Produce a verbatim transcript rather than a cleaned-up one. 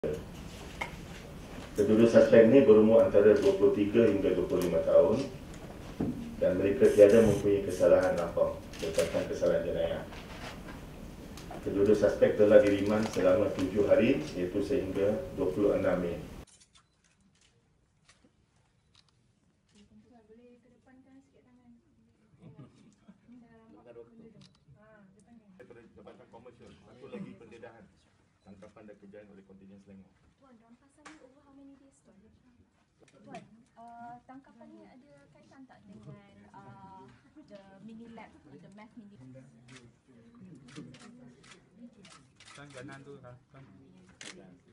Kedua suspek ini berumur antara dua puluh tiga hingga dua puluh lima tahun dan mereka tiada mempunyai kesalahan apa berkaitan kesalahan jenayah. Kedua suspek telah diriman selama tujuh hari iaitu sehingga dua puluh enam Mei. Jabatan komersial, satu lagi pendedahan tangkapan dan kejayaan oleh kontingen Selangor. Tuan, dalam pasal ni over how many days tuan? Tuan, uh, tangkapan ni ada kaitan tak dengan uh, the mini lab, the math mini lab? Kan ganan tu kan.